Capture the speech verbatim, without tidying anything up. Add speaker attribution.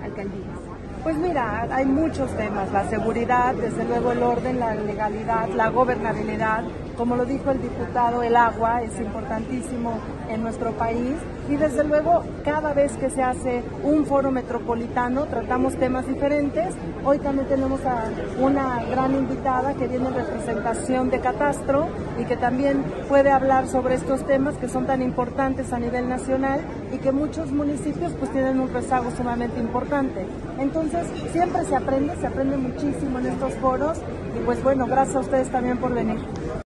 Speaker 1: alcaldías?
Speaker 2: Pues mira, hay muchos temas, la seguridad, desde luego el orden, la legalidad, la gobernabilidad, como lo dijo el diputado, el agua es importantísimo en nuestro país y desde luego cada vez que se hace un foro metropolitano tratamos temas diferentes. Hoy también tenemos a una gran invitada que viene en representación de Catastro y que también puede hablar sobre estos temas que son tan importantes a nivel nacional y que muchos municipios pues tienen un rezago sumamente importante. Entonces siempre se aprende, se aprende muchísimo en estos foros y pues bueno, gracias a ustedes también por venir.